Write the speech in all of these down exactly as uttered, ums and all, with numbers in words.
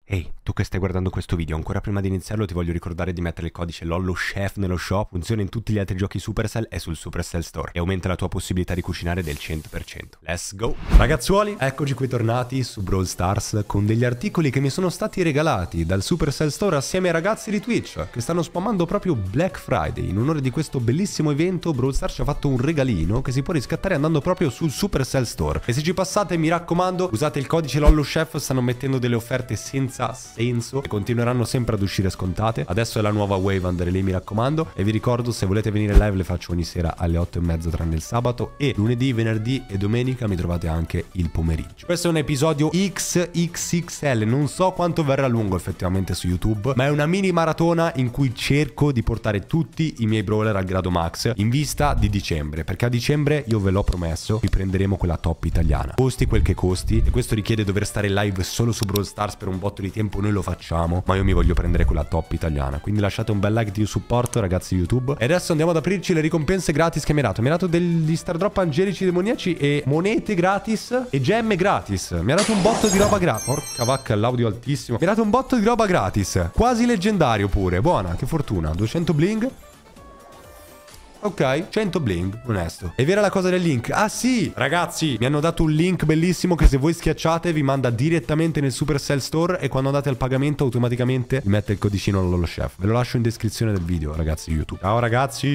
Ehi, tu che stai guardando questo video, ancora prima di iniziarlo ti voglio ricordare di mettere il codice LOLLOCHEF nello shop, funziona in tutti gli altri giochi Supercell e sul Supercell Store e aumenta la tua possibilità di cucinare del cento per cento. Let's go! Ragazzuoli, eccoci qui tornati su Brawl Stars con degli articoli che mi sono stati regalati dal Supercell Store assieme ai ragazzi di Twitch che stanno spammando proprio Black Friday. In onore di questo bellissimo evento Brawl Stars ci ha fatto un regalino che si può riscattare andando proprio sul Supercell Store. E se ci passate, mi raccomando, usate il codice LOLLOCHEF, stanno mettendo delle offerte senza senso e continueranno sempre ad uscire scontate. Adesso è la nuova wave, andare lì, mi raccomando. E vi ricordo, se volete venire live le faccio ogni sera alle otto e mezza tranne il sabato, e lunedì, venerdì e domenica mi trovate anche il pomeriggio. Questo è un episodio X X X L, non so quanto verrà lungo effettivamente su YouTube, ma è una mini maratona in cui cerco di portare tutti i miei brawler al grado max in vista di dicembre, perché a dicembre, io ve l'ho promesso, vi prenderemo quella top italiana, costi quel che costi, e questo richiede dover stare live solo su Brawl Stars per un botto di tempo. Noi lo facciamo, ma io mi voglio prendere quella top italiana, quindi lasciate un bel like di supporto, ragazzi YouTube. E adesso andiamo ad aprirci le ricompense gratis che mi ha dato. Mi ha dato degli star drop angelici demoniaci e monete gratis e gemme gratis. Mi ha dato un botto di roba gratis. Porca vacca, l'audio altissimo. Mi ha dato un botto di roba gratis, quasi leggendario pure. Buona, che fortuna. duecento bling. Ok, cento bling, onesto. È vera la cosa del link? Ah sì, ragazzi, mi hanno dato un link bellissimo che se voi schiacciate vi manda direttamente nel Supercell Store, e quando andate al pagamento automaticamente vi mette il codicino LOLLOCHEF. Ve lo lascio in descrizione del video, ragazzi YouTube. Ciao ragazzi.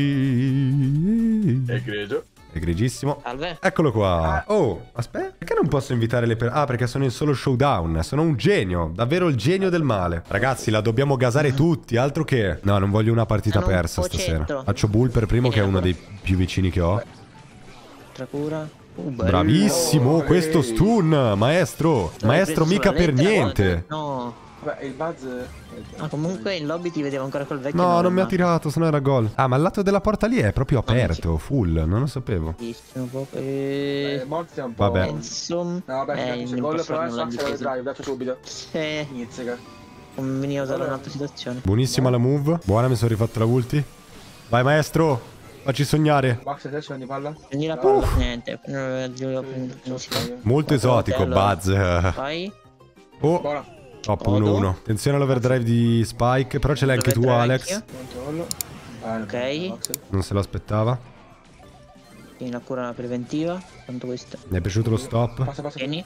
Egregio. Egregissimo. Salve. Eccolo qua. Oh, aspetta. Perché non posso invitare le persone? Ah, perché sono in solo showdown. Sono un genio. Davvero il genio del male. Ragazzi, la dobbiamo gasare tutti. Altro che... No, non voglio una partita Hanno un persa stasera. pocetto. Faccio Bull per primo, che è uno dei più vicini che ho. Tracura. Uh, bello. Bravissimo, Oh, questo ehi. stun. Maestro. L'hai Maestro preso mica sulla per lettera, niente. guarda. No. Vabbè, il buzz... Ah, comunque in lobby ti vedevo ancora col vecchio. No, nome, non mi ha ma- tirato, se no era gol. Ah, ma il lato della porta lì è proprio aperto, full. Non lo sapevo. Bellissimo, proprio. Eh, Eh, morti è un po'... Vabbè. Insomma. No, vabbè, eh, se non gol posso però fare è nulla in Sax difesa. drive, dato subito. Eh, Inizia. conveniva usare Allora. un'altra situazione. Buonissima la move. Buona, mi sono rifatto la ulti. Vai, maestro. Facci sognare. Max, adesso prendi palla? Prendi la palla, niente. Eh, io- prendi- Sì, sì. ok. Molto esotico, allora. Buzz. Vai. Oh, Buona. top Odo. uno uno. Attenzione all'overdrive di Spike. Però ce l'hai anche tu, Overdrive Alex. anch'io. Controllo. Ah, Ok. Max. Non se l'aspettava. Quindi la cura preventiva. Quanto questo? Mi è piaciuto lo stop. Passa, passa. Tieni.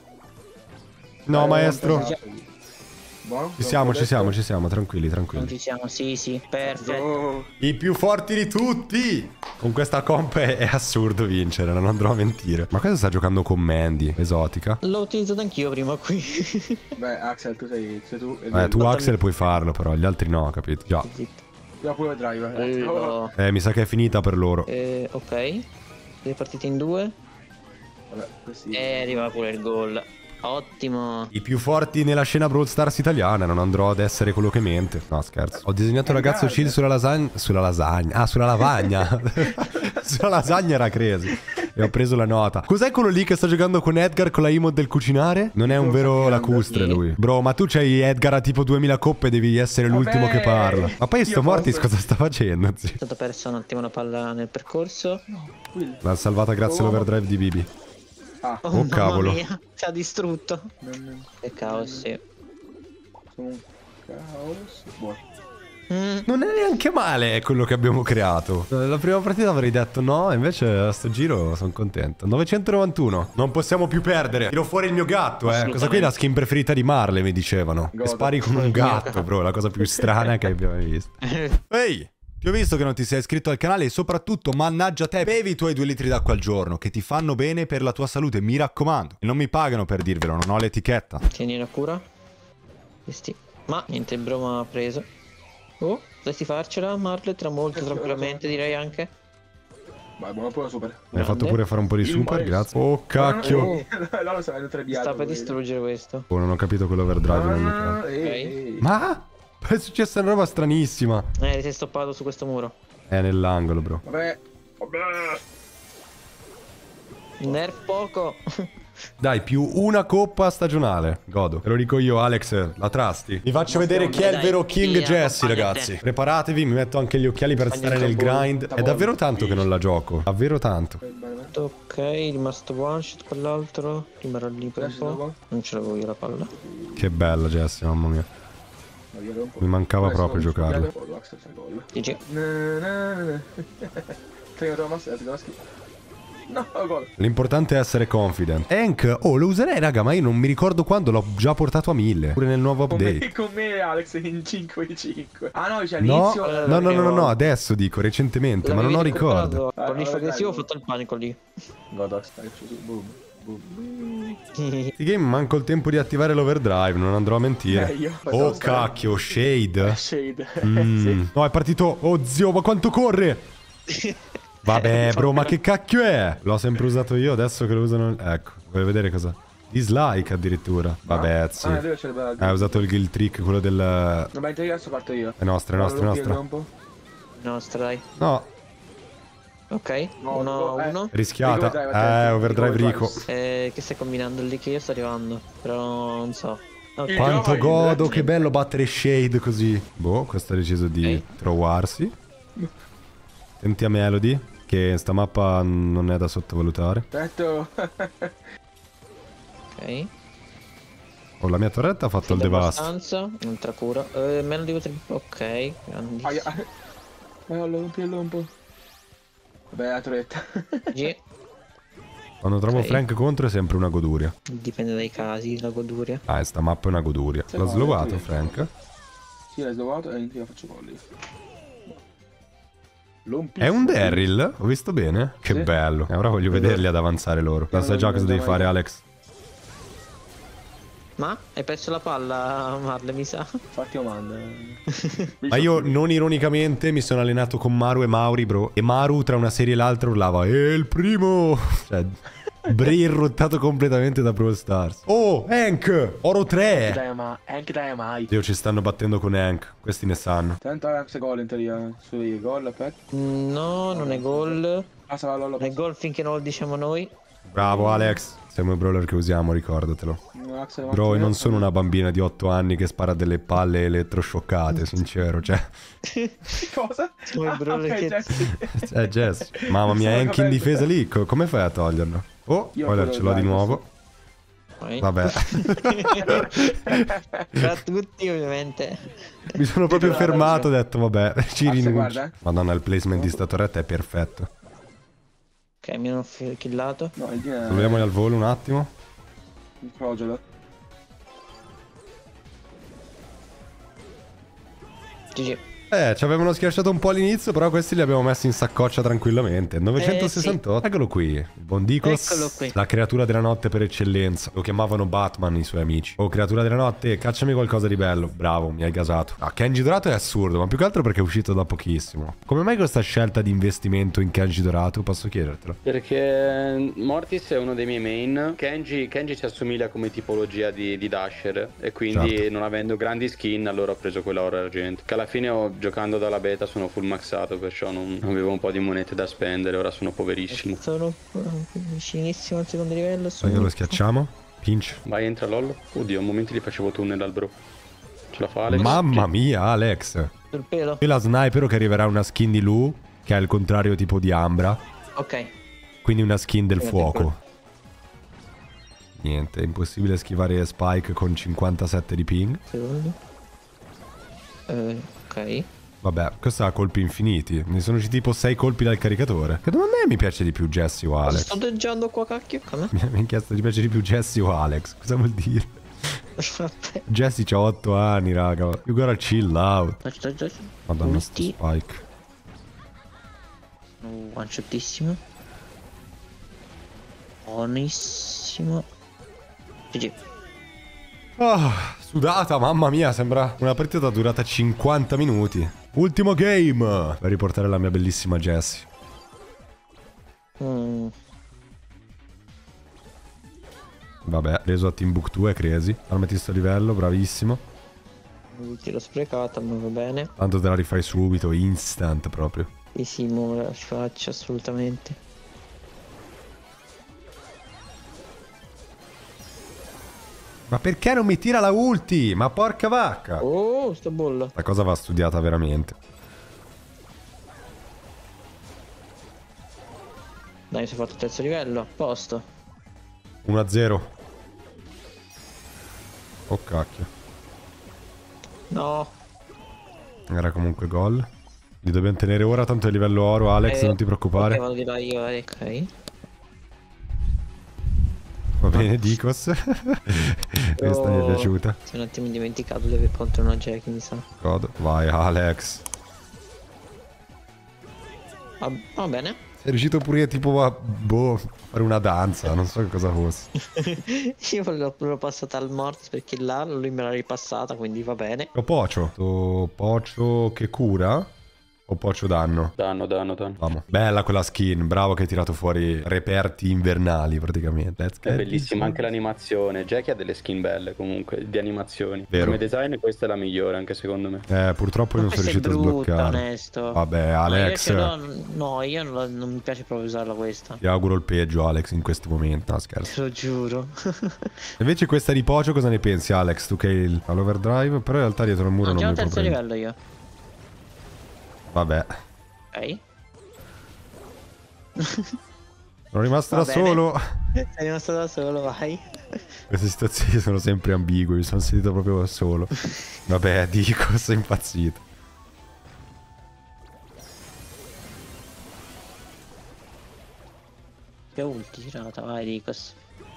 No, Eh, maestro. Buono. Ci siamo, ci siamo, ci siamo. Tranquilli, Non tranquilli. ci siamo, sì, sì. Perfetto. Oh. I più forti di tutti. Con questa comp è, è assurdo vincere, non andrò a mentire. Ma cosa sta giocando con Mandy? Esotica. L'ho utilizzato anch'io prima qui. Beh, Axel, tu sei, sei tu. Eh, tu Axel puoi farlo, però gli altri no, capito? Già. Zitto. Io pure drive. eh. Bello. Eh, mi sa che è finita per loro. Eh, ok. Siete partiti in due. Vabbè, questi... E arriva pure il gol. Ottimo. I più forti nella scena Brawl Stars italiana, non andrò ad essere quello che mente. No, scherzo. Ho disegnato un ragazzo chill sulla lasagna. Sulla lasagna. Ah, sulla lavagna. Sulla lasagna era crazy. E ho preso la nota. Cos'è quello lì che sta giocando con Edgar con la emote del cucinare? Non è un vero lacustre lui. Bro, ma tu c'hai Edgar a tipo duemila coppe e devi essere l'ultimo Vabbè. che parla. Ma poi sto Io Mortis posso- cosa sta facendo, zio? È stato perso un attimo la palla nel percorso. Qui. L'ha salvata grazie Oh. all'overdrive di Bibi. Ah, Oh, Oh, mamma cavolo. mia. Si è distrutto. non... Che caos, sì. Sono un caos. Buono. Mm. Non è neanche male quello che abbiamo creato. La prima partita avrei detto no, invece a sto giro sono contento. novecentonovantuno. Non possiamo più perdere. Tiro fuori il mio gatto, eh. Questa qui è la skin preferita di Marley, mi dicevano. Che Godo. spari con un gatto, bro. La cosa più strana che abbiamo mai visto. Ehi! Ti ho visto che non ti sei iscritto al canale e soprattutto, mannaggia te, bevi i tuoi due litri d'acqua al giorno, che ti fanno bene per la tua salute, mi raccomando. E non mi pagano per dirvelo, non ho l'etichetta. Tieni la cura. Questi. Ma niente, il Bro mi ha preso. Oh, dovresti farcela, Marle, tra molto tranquillamente, direi anche. Vai, buono pure super. Mi hai fatto Grande. pure fare un po' di Il super, maestro. grazie. Oh, cacchio. Oh. No, lo sai, tre bianchi. Sta per distruggere questo. Oh, non ho capito quell'overdrive. non mi Ah, cago. ehi, ehi. Ma? È successa una roba stranissima. Eh, ti sei stoppato su questo muro. È nell'angolo, bro. Vabbè. Vabbè. Nerf poco. Dai, più una coppa stagionale. Godo. Te lo dico io, Alex. La trasti. Vi faccio vedere chi è il Dai, vero King via, Jesse, accompagnate. ragazzi. Preparatevi, mi metto anche gli occhiali per Accompagnate stare nel un po'. grind. È davvero tanto che non la gioco. Davvero tanto. Bene, bene. Morto, ok, è rimasto one shot quell'altro. Rimarrà lì per un Adesso po'. dopo. Non ce l'avevo io la palla. Che bella Jessie, mamma mia. Ma io rompo. Mi mancava Adesso proprio non giocarlo. scoppiate. Oh, Lux fa gol. G G. Na, na, na. Tengo Thomas, eh, tengo la schifo. No, gol. L'importante è essere confident. Hank, oh, lo userei, raga, ma io non mi ricordo quando l'ho già portato a mille. Pure nel nuovo Con me, update. con me Alex in cinque di cinque. Ah no, c'è No, all'inizio. eh, no, no, no, no, no, avevo- adesso dico, recentemente, ma non ho L'avevi ricordo. recuperato? Con Ah, l'if vabbè, aggressivo ho dai. fatto il panico lì. Godox, dai, su, su, boom, boom. Sti game manco il tempo di attivare l'overdrive, non andrò a mentire. Eh, io Oh, faccio cacchio, Shade. Shade. Mm. Sì. No, è partito. Oh, zio, ma quanto corre? Vabbè, bro, ma che cacchio è? L'ho sempre usato io, adesso che lo usano... Ecco, vuoi vedere cosa? Dislike addirittura. Vabbè, sì. Ah, è vero, c'è il bug. Hai usato il guild trick, quello del... Vabbè, in teoria adesso parto io. È nostra, è nostra, è Allora, lo nostra. un po'. Nostra, dai. No, Ok, No, uno no, eh. uno. rischiata. Overdrive, Eh, attenti, overdrive overdrive. Rico. Eh, che stai combinando lì che io sto arrivando. Però non so. Ok. Il Quanto Joy, godo, eh. che bello battere Shade così. Boh, questo ha deciso di Ok. trovarsi. Senti a Melody, che sta mappa non è da sottovalutare. Aspetta. Ok. Oh, la mia torretta ha fatto il Fido devasto. abbastanza. Un'altra cura. Eh, meno di potrebbe. Ok. grandissimo. Aia. Vai, lo rompiello un po'. Vabbè, la torretta. G. Quando trovo Ok. Frank contro è sempre una goduria. Dipende dai casi, la goduria. Ah, e sta mappa è una goduria. Sì, L'ho no, slowato, io- Frank. Sì, l'hai slovato e io faccio gol. L'ompi. È un Daryl? Ho visto bene? Che Sì. bello. E ora voglio vederli ad avanzare loro. La sai già cosa devi fare, Alex? Ma hai perso la palla, Marle, mi sa. Infatti io mando. Ma io non ironicamente mi sono allenato con Maru e Mauri, bro. E Maru tra una serie e l'altra urlava: "È il primo!" Cioè, brirrottato completamente da Brawl Stars. Oh, Hank! Oro tre! Dai, ma anche dai mai. Dio, ci stanno battendo con Hank. Questi ne sanno. Tanto Alex gol in teoria. Sui gol, aspetta. No, non è gol. Passa la Lollo. Non è gol finché non lo diciamo noi. Bravo, Alex. Siamo i brawler che usiamo, ricordatelo. Alex, Bro, io non sono una bambina di otto anni che spara delle palle elettroscioccate, sincero, cioè... Cosa? Siamo i brawler ok, che- Jesse. Eh, Jess, mamma mia, Sono Hank in capelli. difesa lì, co- come fai a toglierlo? Oh, Io spoiler, quello ce l'ho di dai, nuovo. Vai. Vabbè, Tra tutti, ovviamente. mi sono proprio Guarda, fermato, ho detto, vabbè, ci Ah, se rinuncio. guarda, eh. Madonna, il placement di sta torretta è perfetto. Ok, mi hanno f- killato. No, il Dina Proviamoli al volo un attimo. il Crogelo. G G. Eh, ci avevano schiacciato un po' all'inizio, però questi li abbiamo messi in saccoccia tranquillamente. novecentosessantotto. Eccolo qui, il buon Dicos, Eccolo qui. la creatura della notte per eccellenza. Lo chiamavano Batman i suoi amici. Oh, creatura della notte, cacciami qualcosa di bello. Bravo, mi hai gasato. Ah, Kenji Dorato è assurdo, ma più che altro perché è uscito da pochissimo. Come mai questa scelta di investimento in Kenji Dorato? Posso chiedertelo? Perché Mortis è uno dei miei main. Kenji, Kenji si assomiglia come tipologia di, di Dasher. E quindi Certo. non avendo grandi skin, allora ho preso quella oro e argento. Che alla fine ho, giocando dalla beta sono full maxato, perciò non avevo un po' di monete da spendere. Ora sono poverissimo. Sono eh, vicinissimo al secondo livello. Poi Sono... che lo schiacciamo? Pinch. Vai, entra Lollo. Oddio, a momenti li facevo tunnel al bro. Ce la fa Alex? Mamma mia, Alex. Sul pelo. Qui la sniper che arriverà una skin di Lu, che è il contrario tipo di Ambra. Ok. Quindi una skin del Eh, fuoco. Niente, è impossibile schivare Spike con cinquantasette di ping. Secondo. Eh, ok. Vabbè, questo ha colpi infiniti. Ne sono usciti tipo sei colpi dal caricatore. Che domanda è mi piace di più Jesse o Alex? Sto deggiando qua, cacchio. Come? Mi mi ha chiesto ti piace di più Jesse o Alex. Cosa vuol dire? Vabbè. Jesse c'ha otto anni, raga. You gotta chill out. Dai, dai, dai. Madonna, sto Ulti. Spike. One shotissimo. Buonissimo. G G. Ah, sudata, mamma mia, sembra una partita durata cinquanta minuti. Ultimo game per riportare la mia bellissima Jessie. Mm. Vabbè, reso a Timbuktu e Crazy. Armati sto livello, bravissimo. Ulti l'ho sprecata, ma va bene. Tanto te la rifai subito, instant proprio. Sì, sì, mo la faccio assolutamente. Ma perché non mi tira la ulti? Ma porca vacca! Oh, sta bolla. La cosa va studiata veramente. Dai, si è fatto il terzo livello. Posto. uno a zero. Oh cacchio. No. Era comunque gol. Li dobbiamo tenere ora, tanto è livello oro, Alex, Eh, non ti preoccupare. Ok, vado di là io, eh, ok. Va bene, Dicos. Questa mi è piaciuta. Si è un attimo dimenticato di aver contro una Jack, mi sa. Godo. Vai, Alex. Va, va bene. Sei riuscito pure tipo a, boh, fare una danza, non so che cosa fosse. Io l'ho, l'ho passata al Mortis perché là lui me l'ha ripassata, quindi va bene. O Pocio. O Pocio che cura? O Pocio danno? Danno, danno, danno. Vamo. Bella quella skin, bravo che hai tirato fuori reperti invernali praticamente. Let's È get bellissima this. anche l'animazione. Jackie ha delle skin belle comunque, di animazioni. Vero. Come design questa è la migliore anche secondo me. Eh, purtroppo io Ma non sono questa è riuscito a brutta, sbloccare. onesto. Vabbè, No, Alex. io ce l'ho- no, io non, la- non mi piace proprio usarla questa. Ti auguro il peggio, Alex, in questo momento. No, scherzo. Te lo giuro. Invece questa di Pocio cosa ne pensi, Alex? Tu che hai il- all'overdrive, però in realtà dietro il muro Ho non già mi un terzo proprio. livello io. Vabbè. Ok. Sono rimasto Va da bene. solo. Sei rimasto da solo, vai. Queste situazioni sono sempre ambigue, mi sono sentito proprio da solo. Vabbè, dico, sei impazzito. Che ulti girata, vai Ricos.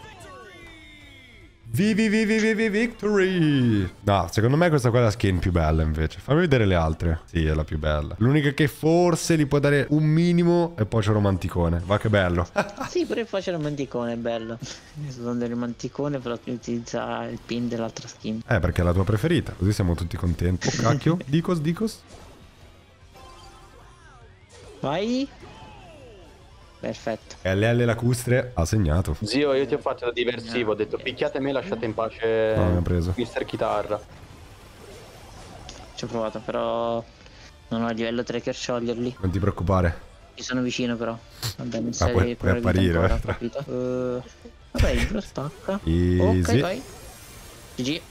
Vivi, vivi, vivi, victory! No, secondo me questa qua è la skin più bella invece. Fammi vedere le altre. Sì, è la più bella. L'unica che forse gli può dare un minimo è Pocio romanticone. Va che bello. Sì, pure faccio il manticone, è bello. Io sto dando il manticone per utilizzare il pin dell'altra skin. Eh, perché è la tua preferita. Così siamo tutti contenti. Oh, cacchio. Dicos, Dicos. Vai. Perfetto. E L L lacustre ha segnato. Zio, io ti ho fatto da diversivo, ho detto picchiate me, lasciate in pace No, mi ha preso. mister Chitarra. Ci ho provato, però non ho il livello tre per scioglierli. Non ti preoccupare. Ci sono vicino però. Vabbè, mi Ah, serve puoi- puoi pure vita apparire, ancora, eh. capito? Uh, vabbè, il blu spacca. Easy. Ok, vai. G G.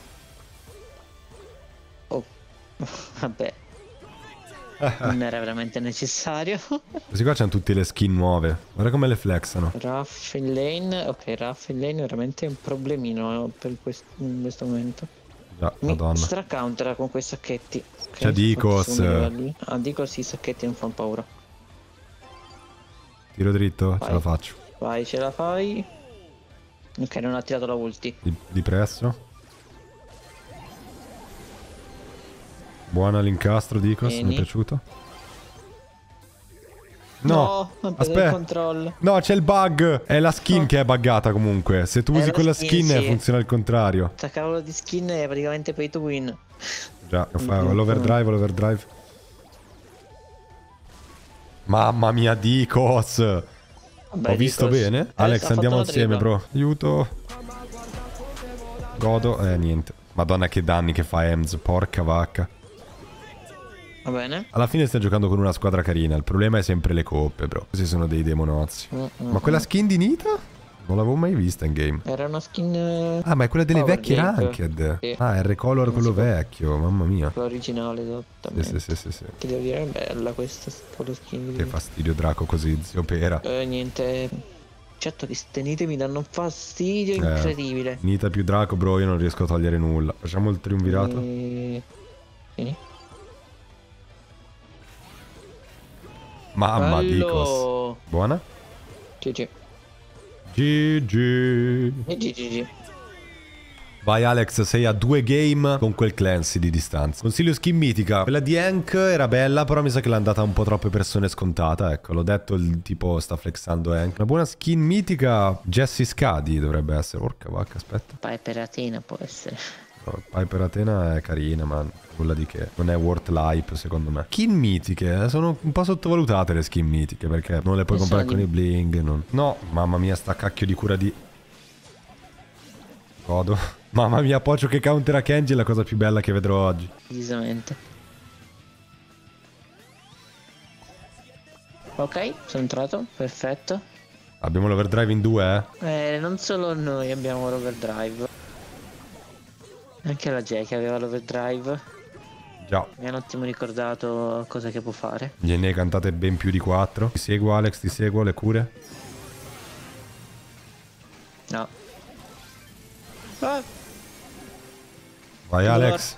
Oh. Vabbè. Non era veramente necessario. Questi qua c'hanno tutte le skin nuove. Guarda come le flexano. Ruff in lane. Ok, Ruff in lane è veramente un problemino eh, per quest- in questo momento. Già, Mi madonna. stracountera con quei sacchetti. Ok, C'è Dicos. sono livelli. Ah, Dicos i sacchetti non fanno paura. Tiro dritto, ce Vai. la faccio. Vai, ce la fai. Ok, non ha tirato la ulti. Di, di presso. Buona l'incastro, Dicos, mi è Vieni. piaciuto. No, non il aspetta. controllo. No, c'è il bug. È la skin No. che è buggata comunque. Se tu È usi la quella skin, skin sì. funziona il contrario. Sta cavolo di skin è praticamente pay to win. Già, lo fa Mhm. l'overdrive, l'overdrive. Mamma mia, Dicos. Vabbè, Ho visto Dicos. bene? Eh, Alex, ha andiamo fatto la insieme, tripla. bro. Aiuto. Godo. Eh, niente. Madonna, che danni che fa Ems. Porca vacca. Va bene. Alla fine stai giocando con una squadra carina. Il problema è sempre le coppe, bro. Questi sono dei demonozzi. Mm, mm, Ma quella skin di Nita? Non l'avevo mai vista in game. Era una skin. eh, Ah, ma è quella delle Power vecchie Gate. ranked. Sì. Ah, è il recolor Non quello si può- vecchio. Mamma mia. L'originale, Sì, esattamente. sì, sì, sì, sì. Che devo dire, è bella questa con skin. Che fastidio, Draco, così, zio Pera. Eh, niente. Certo che ste nite mi danno un fastidio Eh. incredibile. Nita più Draco, bro, io non riesco a togliere nulla. Facciamo il triumvirato. E... Vieni. Mamma, Bello. Dicos. Buona? G G. G G. E G G G. Vai Alex, sei a due game con quel Clancy di distanza. Consiglio skin mitica. Quella di Hank era bella, però mi sa che l'ha andata un po' troppe persone scontata. Ecco, l'ho detto, il tipo sta flexando Hank. Una buona skin mitica, Jesse Scadi dovrebbe essere. Porca vacca, aspetta. Piper Athena può essere. No, Piper Athena è carina, ma nulla di che. Non è worth l'hype, secondo me. Skin mitiche, eh, sono un po' sottovalutate le skin mitiche, perché non le puoi Non comprare sono con di- i bling. Non... No, mamma mia, sta cacchio di cura di... Godo. Mamma mia, Pocio che countera Kenji è la cosa più bella che vedrò oggi. Decisamente. Ok, sono entrato, perfetto. Abbiamo l'overdrive in due, eh? Eh, non solo noi abbiamo l'overdrive. Anche la Jack aveva l'overdrive. Già. Mi ha un attimo ricordato cosa che può fare. Gliene cantate ben più di quattro. Ti seguo Alex, ti seguo, le cure. No. Ah, Vai Alex.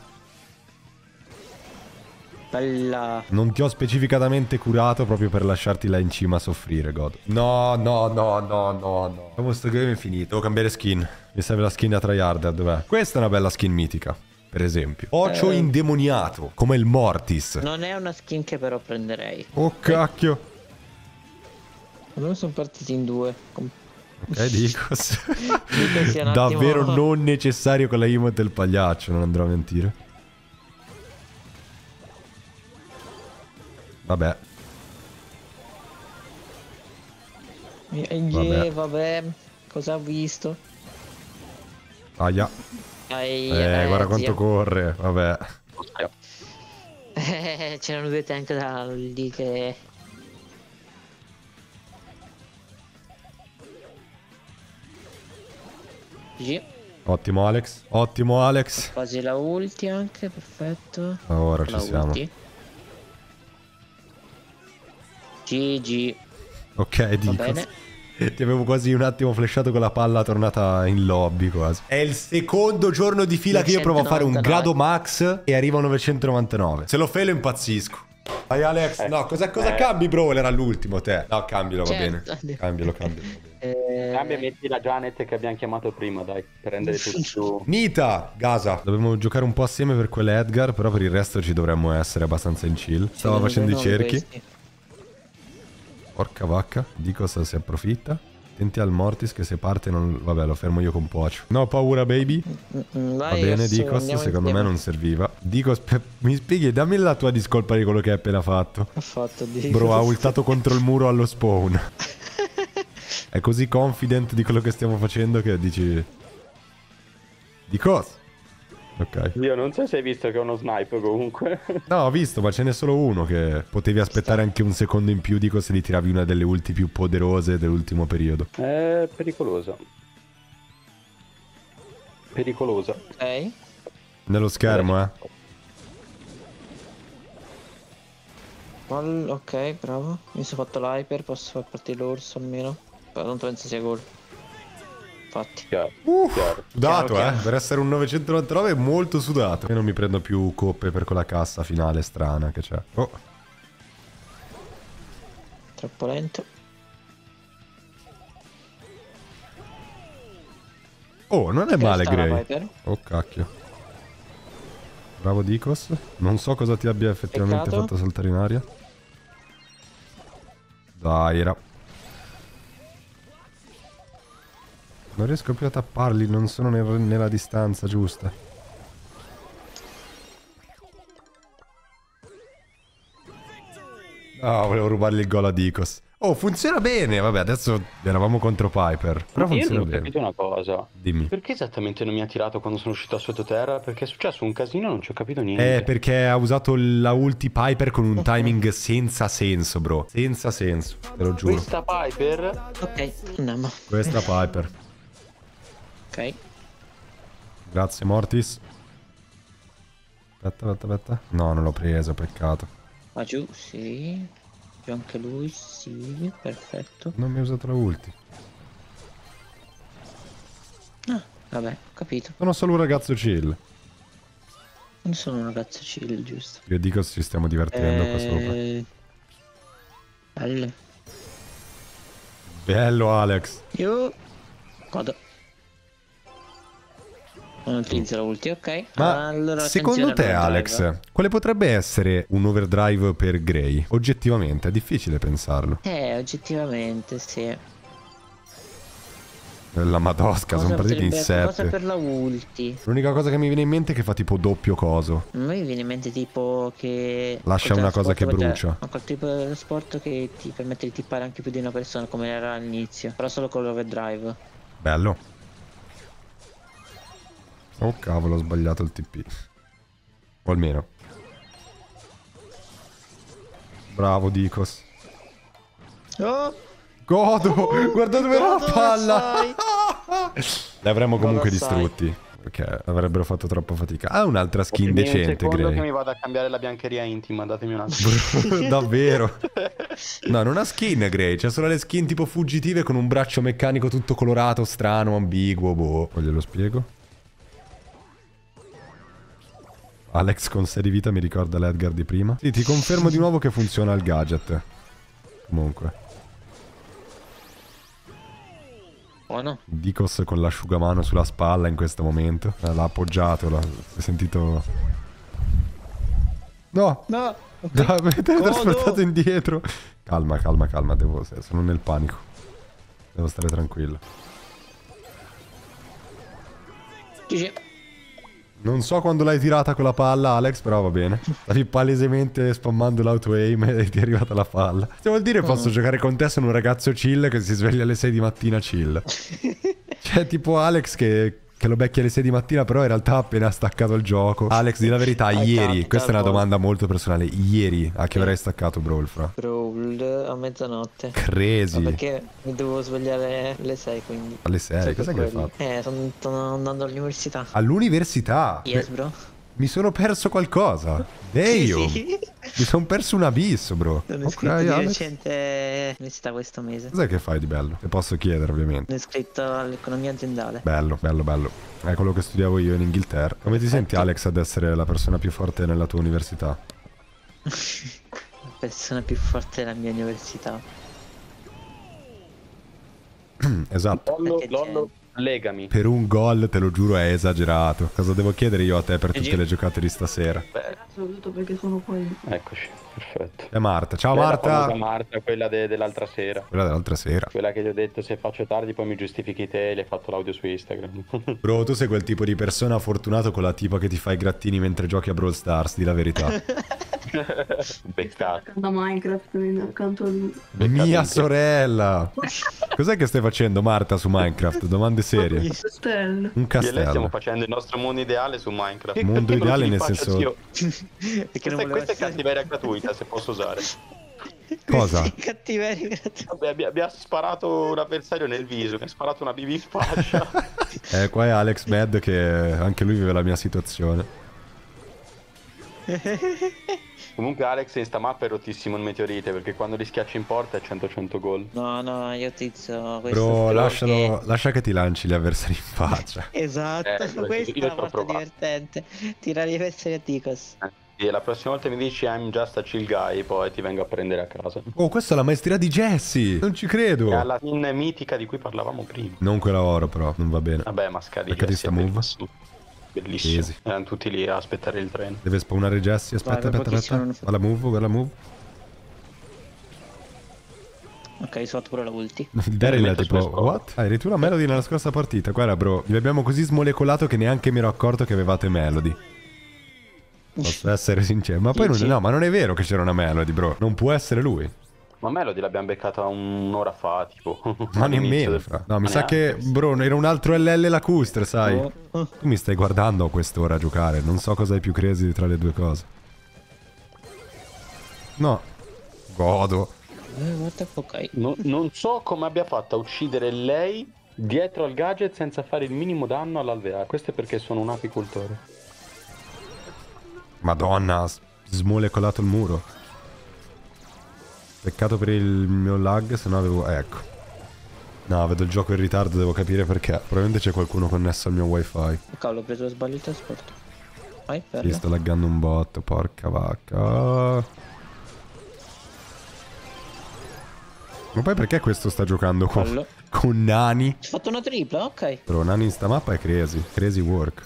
bella. Non ti ho specificatamente curato proprio per lasciarti là in cima a soffrire, God. No, no, no, no, no, no. Come sto game è finito. Devo cambiare skin. Mi serve la skin da tryharder, dov'è? Questa è una bella skin mitica, per esempio. Ocio Eh. indemoniato, come il Mortis. Non è una skin che però prenderei. Oh cacchio. Non sono partiti in due. Com- Ok, Dicos. Dico sia un attimo- Davvero non necessario con la emote del pagliaccio, non andrò a mentire. Vabbè. Eh, Vabbè. vabbè. Cosa ho visto? Aia. Ai, Eh, guarda quanto zio. corre. Vabbè. Eh, c'erano due tank da lì che... G. Ottimo Alex. Ottimo Alex. Quasi la ulti anche, perfetto. Ora ci La siamo. ulti. G G. Ok, Va Dicos. bene. Ti avevo quasi un attimo flashato con la palla tornata in lobby quasi. È il secondo giorno di fila che io provo a fare un grado max e arrivo a novecentonovantanove. Se lo fai lo impazzisco. Vai Alex. Eh. No, cosa, cosa Eh. cambi Brawler all'ultimo te? No, cambialo, va Certo. bene. Cambialo, cambialo. va bene. Eh, Cambia e metti la Janet che abbiamo chiamato prima, dai, per rendere tutto più... Nita, Gaza. Dobbiamo giocare un po' assieme per quelle Edgar, però per il resto ci dovremmo essere abbastanza in chill. Stava sono facendo i due cerchi. questi. Porca vacca, Dicos si approfitta. Attenti al Mortis che se parte non... Vabbè, lo fermo io con Pocio. No paura, baby. Mm, Va vai, bene, adesso Dicos, andiamo secondo me insieme. non serviva. Dicos, pe- mi spieghi, dammi la tua discolpa di quello che hai appena fatto. Ha fatto Dicos. Bro, ha ultato contro il muro allo spawn. È così confident di quello che stiamo facendo che dici... Dicos. Ok. Io non so se hai visto che è uno sniper comunque. No, ho visto, ma ce n'è solo uno che potevi aspettare anche un secondo in più, dico, se li tiravi una delle ulti più poderose dell'ultimo periodo. È pericolosa. Pericolosa. Ok. Nello schermo, eh. Gol, ok, bravo. Mi sono fatto l'hyper, posso far partire l'orso almeno. Però non penso sia gol. Infatti. Chiaro, Uff, chiaro. sudato, Chiaro, eh. chiaro. Per essere un novecentonovantanove è molto sudato. Io non mi prendo più coppe per quella cassa finale strana che c'è. Oh. Troppo lento. Oh, non è Ok, male, sta la Grey. Viper. Oh, cacchio. Bravo, Dicos. Non so cosa ti abbia effettivamente Peccato. fatto saltare in aria. Dai, era... Non riesco più a tapparli, non sono nel- nella distanza giusta. No, volevo rubargli il gol a Dicos. Oh, funziona bene. Vabbè, adesso eravamo contro Piper. Però Ma io funziona non ho bene. capito una cosa. Dimmi. Perché esattamente non mi ha tirato quando sono uscito a sottoterra? Perché è successo un casino e non ci ho capito niente. Eh, perché ha usato la ulti Piper con un timing senza senso, bro. Senza senso, te lo giuro. Questa Piper... Ok, andiamo. Questa Piper. Ok. Grazie, Mortis. Aspetta, aspetta, aspetta. No, non l'ho preso, peccato. Va giù, sì. Giù anche lui, sì. Perfetto. Non mi ha usato la ulti. Ah, vabbè, ho capito. Sono solo un ragazzo chill. Non sono un ragazzo chill, giusto. Io dico ci stiamo divertendo qua sopra. Eh... Bello. Bello, Alex. Io... Godo. Non utilizzo la ulti, ok. Ma allora, secondo te, attenzione Alex, all'overdrive. quale potrebbe essere un overdrive per Grey? Oggettivamente, è difficile pensarlo. Eh, oggettivamente, sì. La madosca, sono Cosa partiti in potrebbe- Cosa sette. per la ulti? L'unica cosa che mi viene in mente è che fa tipo doppio coso. A me viene in mente tipo che... Lascia col una cosa che trasporto per- brucia. Ma quel tipo di sport che ti permette di tippare anche più di una persona come era all'inizio. Però solo con l'overdrive. Bello. Oh cavolo, ho sbagliato il T P. O almeno. Bravo, Dicos. Oh! Godo! Guarda dove era la Godo palla! assai. Li avremmo comunque Godo assai. distrutti. perché avrebbero fatto troppa fatica. Ha un'altra skin Datemi decente, un secondo Grey. che mi vado a cambiare la biancheria intima, datemi un attimo. Davvero? No, non ha skin, Grey. C'ha solo le skin tipo fuggitive con un braccio meccanico tutto colorato, strano, ambiguo, boh. Poi glielo spiego. Alex con sei di vita mi ricorda l'Edgar di prima. Sì, ti confermo di nuovo che funziona il gadget. Comunque. Buono. Dicos con l'asciugamano sulla spalla in questo momento. L'ha appoggiato, l'ha sentito... No! No! No, mi hai trasportato indietro. Calma, calma, calma, devo... sono nel panico. Devo stare tranquillo. G G. Non so quando l'hai tirata con la palla, Alex, però va bene. Stavi palesemente spammando l'auto-aim e ti è arrivata la palla. Se vuol dire posso Mm. giocare con te, sono un ragazzo chill che si sveglia alle sei di mattina chill. C'è tipo Alex che, che lo becchi alle sei di mattina, però in realtà ha appena staccato il gioco. Alex, di la verità, Ah, ieri, capita, questa è una boh. domanda molto personale. Ieri, a che ora hai staccato Brawl, fra? Brawl a mezzanotte. Crazy. Ma perché mi dovevo svegliare alle sei, quindi. Alle sei, Sai cos'è per che hai quello. fatto? Eh, sono, sto andando all'università. All'università? Yes, Beh, bro. mi sono perso qualcosa. Damn. Sì. Mi sono perso un abisso, bro. Sono Ok, iscritto di Alex. recente all'università questo mese. Cos'è che fai di bello? Se posso chiedere, ovviamente. Sono iscritto all'economia aziendale. Bello, bello, bello. È quello che studiavo io in Inghilterra. Come ti senti, Alex, ad essere la persona più forte nella tua università? La persona più forte della mia università. Esatto. Lollo, Perché Lollo, legami. Per un gol, te lo giuro, è esagerato. Cosa devo chiedere io a te per G G. tutte le giocate di stasera? Beh, Soprattutto perché sono qui. eccoci, perfetto. È Marta. Ciao, È la Marta. famosa Marta, quella de- dell'altra sera. Quella dell'altra sera. Quella che ti ho detto, se faccio tardi poi mi giustifichi te e le hai fatto l'audio su Instagram. Bro, tu sei quel tipo di persona fortunato con la tipa che ti fa i grattini mentre giochi a Brawl Stars, di la verità. Beccato. Da Minecraft quindi accanto a lui. Beccato Mia in te. sorella. Cos'è che stai facendo, Marta, su Minecraft? Domande serie. Stelle. Un Io e lei stiamo castello. facendo il nostro mondo ideale su Minecraft. Mondo Che ideale così nel faccio, senso- zio. Perché Questa, non volevo questa è essere... cattiveria gratuita, se posso usare. Cosa? Sì, cattiveria gratuita. Vabbè, abbia, abbia sparato un avversario nel viso, mi ha sparato una B B in faccia. Eh, qua è Alex Mad che anche lui vive la mia situazione. Comunque Alex in sta mappa è rottissimo il meteorite, perché quando li schiacci in porta è cento cento gol. No, no, io utilizzo questo. Bro, perché- lascialo, lascia che ti lanci gli avversari in faccia. Esatto, Eh, io- questa io è ci la ho parte provato. divertente. Tirare i avversari a Ticos. E la prossima volta mi dici I'm just a chill guy, poi ti vengo a prendere a casa. Oh, questa è la maestria di Jesse. Non ci È credo. la skin mitica di cui parlavamo prima. Non quella oro, però, non va bene. Vabbè, mascari Perché ti sta move? Bellissimo. Easy. Erano tutti lì a aspettare il treno. Deve spawnare Jesse. Aspetta, Vai, aspetta, pochissimo, aspetta. non fa- Guarda la move, guarda la move. Ok, sono fatto pure la ulti. Daryl è metto tipo, sulle spalle. what? Ah, eri tu la Melody nella scorsa partita. Guarda, bro, vi abbiamo così smolecolato che neanche mi ero accorto che avevate Melody. Posso essere sincero. Ma poi non, Dici? no, ma non è vero che c'era una Melody, bro. Non può essere lui. Ma Melody l'abbiamo beccata un'ora fa, tipo. Ma All'inizio nemmeno, del- fra. No, mi Ma sa che, neanche. bro, era un altro L L lacustre, sai. Oh, oh. Tu mi stai guardando a quest'ora a giocare. Non so cosa hai più crazy tra le due cose. No. Godo. Eh, guarda, ok. No- non so come abbia fatto a uccidere lei dietro al gadget senza fare il minimo danno all'alveare. Questo è perché sono un apicoltore. Madonna, ha s- smolecolato il muro. Peccato per il mio lag, se no avevo... Ecco. No, vedo il gioco in ritardo, devo capire perché. Probabilmente c'è qualcuno connesso al mio wifi. Oh, cavolo, ho preso sbaglio il trasporto. Vai, Sì, fermo. sto laggando un botto, porca vacca. Ma poi perché questo sta giocando con, Fallo. con Nani? Ho fatto una tripla, ok. Però Nani in sta mappa è crazy. Crazy work.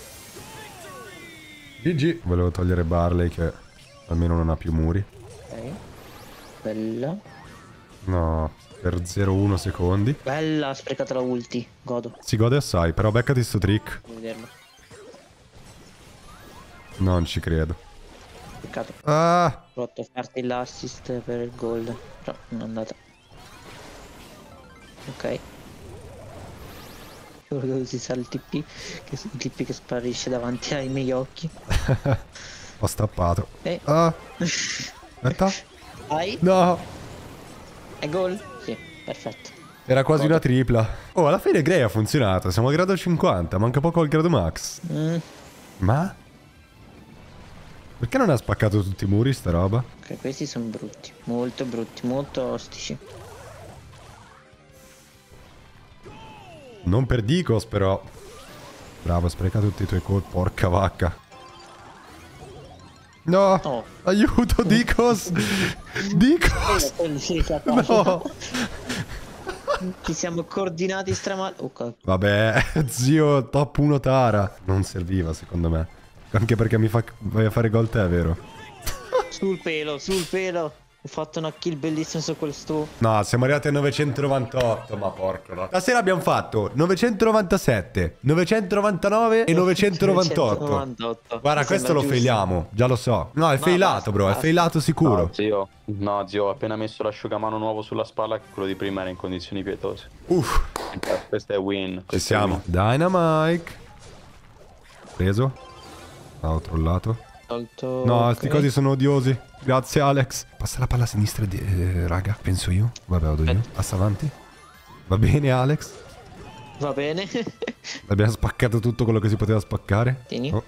G G. Volevo togliere Barley che almeno non ha più muri. Ok. Bella. No, per zero virgola uno secondi. Bella, ha sprecato la ulti. Godo. Si gode assai, però beccati sto trick. Devo vederlo. Non ci credo. Peccato. Ah! Ho provato a farti l'assist per il gol. Però non è andata. Ok. Ora si sa il T P. Che, il T P che sparisce davanti ai miei occhi. Ho stappato. Eh. Ah! Aspetta. Vai. No! È gol? Sì, perfetto. Era quasi una tripla. Oh, alla fine Grey ha funzionato. Siamo a grado cinquanta. Manca poco al grado max. Mm. Ma? Perché non ha spaccato tutti i muri sta roba? Ok, questi sono brutti. Molto brutti, molto ostici. Non per Dicos però. Bravo, spreca tutti i tuoi colpi. Porca vacca. No. Oh. Aiuto Dicos. Dicos. No. Ci siamo coordinati stramale. Ok. Vabbè, zio, top uno Tara. Non serviva secondo me. Anche perché mi fa... vai a fare gol te, vero? Sul pelo, sul pelo. Ho fatto una kill bellissima su quel stu. No, siamo arrivati a novecentonovantotto, ma porca va. Stasera abbiamo fatto novecentonovantasette, novecentonovantanove e novecentonovantotto. novecentonovantotto. Guarda, Mi questo sembra lo giusto. failiamo, già lo so. No, è Ma failato, basta, bro, è basta. failato sicuro. No, zio. No, zio, ho appena messo l'asciugamano nuovo sulla spalla che quello di prima era in condizioni pietose. Uff, Questo è win. ci questo è siamo. win. Dynamite. Preso. Ah, ho trollato. Tolto... No, ok. sti cosi sono odiosi. Grazie, Alex. Passa la palla a sinistra, di... eh, raga, penso io. Vabbè, vado io. Passa avanti. Va bene, Alex. Va bene. Abbiamo spaccato tutto quello che si poteva spaccare. Tieni. Oh.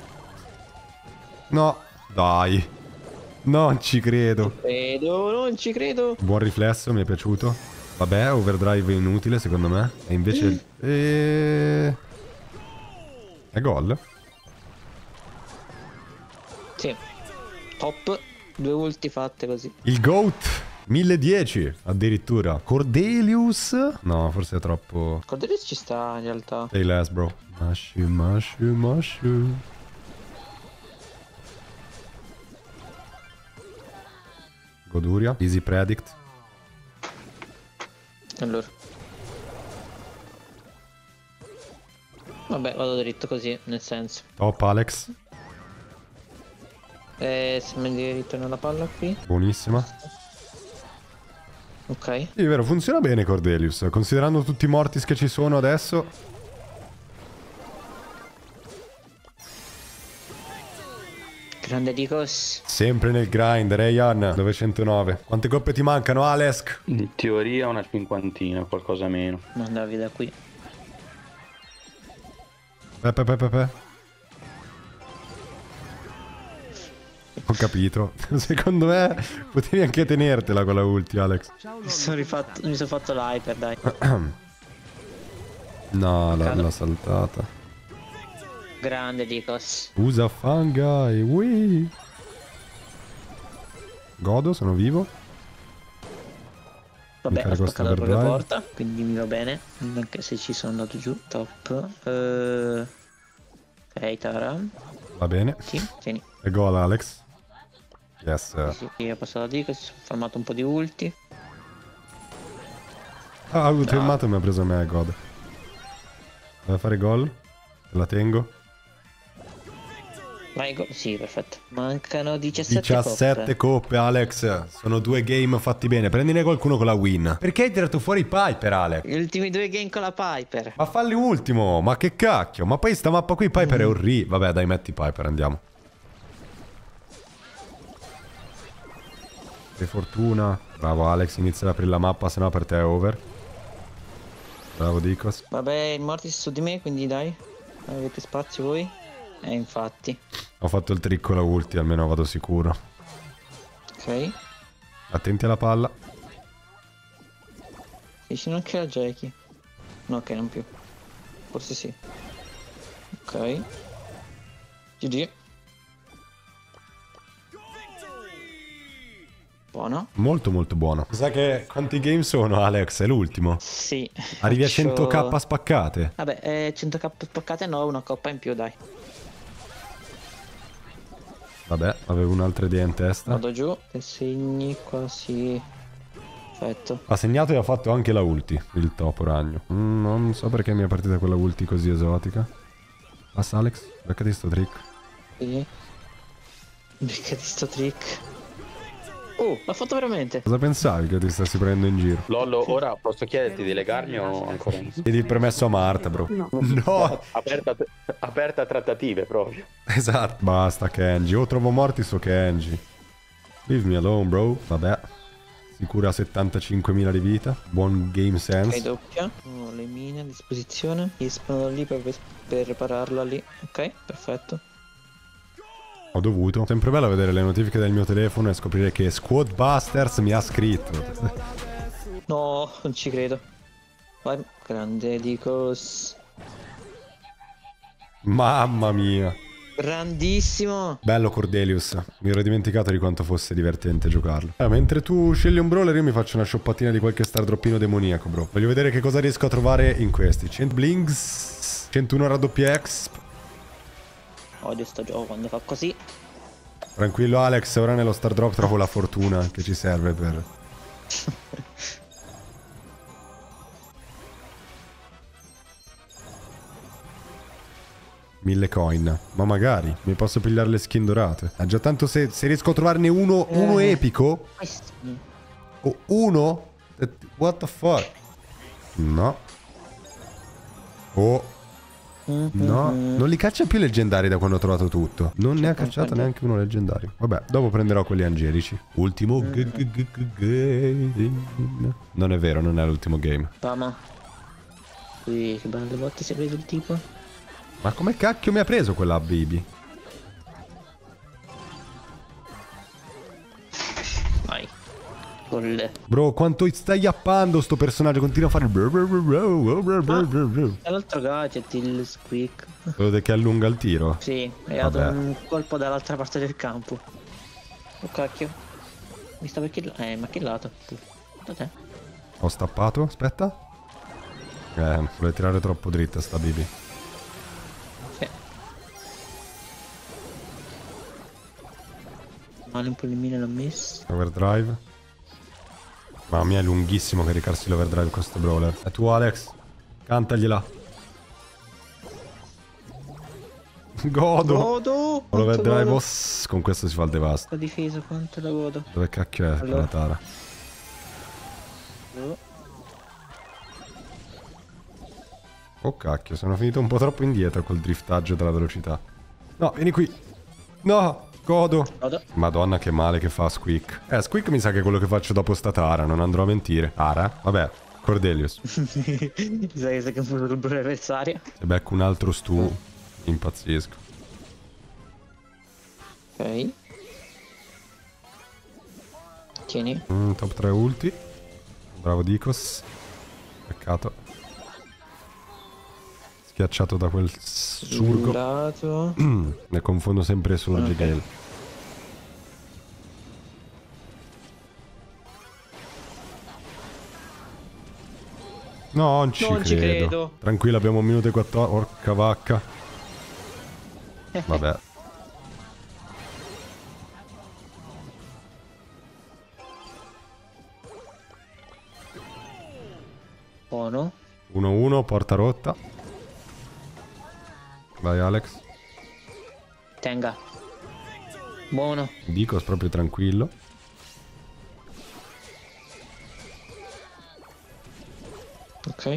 No, dai. Non ci credo. Credo, non ci credo. Buon riflesso, mi è piaciuto. Vabbè, overdrive inutile secondo me. E invece... E... È gol? Sì. Top. Due ulti fatte così. Il GOAT mille dieci addirittura. Cordelius? No, forse è troppo... Cordelius ci sta in realtà. Say less, bro. Mashu, mashu, mashu. Goduria. Easy predict. Allora. Vabbè, vado dritto così, nel senso. Top Alex. Eh, se mi ritorno la palla qui. Buonissima. Ok. Sì, è vero, funziona bene Cordelius. Considerando tutti i mortis che ci sono adesso. Grande Dicos. Sempre nel grind, Rayan. novecentonove. Quante coppe ti mancano, Alex? In teoria una cinquantina, qualcosa meno. Non andavi da qui. Pepe, pepe, pepe. Ho capito. Secondo me potevi anche tenertela quella ulti, Alex. Mi sono rifatto, mi sono fatto l'hyper, dai. No, l'ha l'ha saltata. Grande Dicos. Usa fungi, wii. Godo, sono vivo. Vabbè, ho carico spaccato la sto propria overdrive. porta, quindi mi va bene. Anche se ci sono andato giù. Top. Uh... Ok, Tara. Va bene. Sì, tieni. E gol, Alex. Yes. Sì, sì, ho passato da Dicos, ho farmato un po' di ulti. Ah, ho filmato e mi ha preso me, God. Vai a fare gol. Te la tengo. Vai, go- sì, perfetto. Mancano diciassette, diciassette coppe, Alex. Sono due game fatti bene. Prendine qualcuno con la win. Perché hai tirato fuori Piper, Alex? Gli ultimi due game con la Piper. Ma falli ultimo. Ma che cacchio. Ma poi sta mappa qui Piper è orribile. Vabbè, dai, metti Piper, andiamo. Che fortuna. Bravo, Alex. Inizia ad aprire la mappa, sennò per te è over. Bravo, Dicos. Vabbè, il Mortis su di me, quindi dai. Avete spazio voi? Eh, infatti. Ho fatto il trick con la ulti, almeno vado sicuro. Ok. Attenti alla palla. Vicino anche la Jackie. No, ok, non più. Forse sì. Ok. G G. Buono. Molto molto buono. Sa che quanti game sono, Alex? È l'ultimo. Sì. Arrivi a faccio- cento k spaccate. Vabbè, eh, cento k spaccate no, una coppa in più, dai. Vabbè, avevo un'altra idea in testa. Vado giù e segni qua, sì. Perfetto. Ha segnato e ha fatto anche la ulti, il topo ragno. Mm, non so perché mi è partita quella ulti così esotica. Passa Alex, beccati sto trick. Sì. Beccati sto trick. Oh, l'ha fatto veramente. Cosa pensavi che ti stessi prendendo in giro? Lollo, ora posso chiederti di legarmi o ancora no? Chiedi il permesso a Marta, bro. No. No. Aperta, aperta trattative proprio. Esatto. Basta Kenji, o trovo Mortis o Kenji. Leave me alone, bro. Vabbè. Si cura settantacinquemila di vita. Buon game Ok, sense. doppia. Ho le mine a disposizione. Ispono da lì per, per repararla lì. Ok, perfetto. Ho dovuto. Sempre bello vedere le notifiche del mio telefono e scoprire che Squad Busters mi ha scritto. No, non ci credo. Vai, grande Licos. Mamma mia. Grandissimo. Bello Cordelius. Mi ero dimenticato di quanto fosse divertente giocarlo. Eh, mentre tu scegli un brawler io mi faccio una shoppatina di qualche star droppino demoniaco, bro. Voglio vedere che cosa riesco a trovare in questi. cento Blings, centouno raddoppia exp. Odio sto gioco quando fa così. Tranquillo Alex, ora nello star drop trovo la fortuna che ci serve per... Mille coin. Ma magari mi posso pigliare le skin dorate. Ah, già tanto se, se riesco a trovarne uno, Eh. uno epico. Questi. O uno? What the fuck? No. Oh. No. Non li caccia più leggendari da quando ho trovato tutto. Non ne ha cacciato neanche uno leggendario. Vabbè, dopo prenderò quelli angelici. Ultimo g- g- g- g- game. Non è vero, non è l'ultimo game. Fama. Ui, che belle botte si è preso il tipo. Ma come cacchio mi ha preso quella baby? Vai. Gol. Bro, quanto stai appando sto personaggio? Continua a fare... È l'altro gadget, il squeak. Quello che allunga il tiro. Sì, è dato Vabbè. un colpo dall'altra parte del campo. Oh cacchio. Mi sta per killare. Eh, ma killato. Da te. Ho stappato, aspetta. Eh, vuole tirare troppo dritta sta baby. Sì. Male un po' le mine l'ho messo. Overdrive. Mamma mia, è lunghissimo caricarsi l'overdrive con sto brawler. E tu Alex? Cantagliela. Godo. Godo! Con l'overdrive, godo. boss. Con questo si fa il devasto. La difesa, quanto la godo. Dove cacchio è Allora. quella tara? Oh. Oh cacchio, sono finito un po' troppo indietro col driftaggio della velocità. No, vieni qui. No, godo. Godo. Madonna che male che fa Squeak. Eh, Squeak mi sa che è quello che faccio dopo sta Tara, non andrò a mentire. Tara? Vabbè, Cordelius. Mi sa che sei che sul rubbro avversario. Se becco un altro stu, impazzisco. Ok. Tieni. Mm, top tre ulti. Bravo Dicos. Peccato. Schiacciato da quel surgo. Lato. Ne confondo sempre Surge Ok. Gale. No, non ci, Non credo. ci credo. Tranquillo, abbiamo un minuto e quattordici. Orca vacca. Vabbè. Buono. uno uno, porta rotta. Vai Alex. Tenga. Buono. Dicos proprio tranquillo. Ok.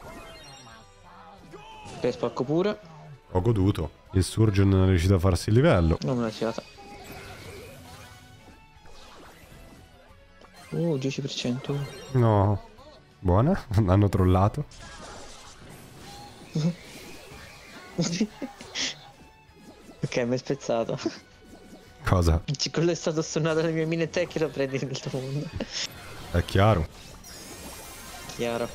Ok, spacco pure. Ho goduto. Il Surgeon non è riuscito a farsi il livello. Non me l'ho tirata. Uh, dieci per cento. No. Buona. Hanno trollato. Ok, mi è spezzato. Cosa? Il quello è stato stunnato alle mie mine tech e lo prendi nel tuo mondo. È chiaro. Chiaro.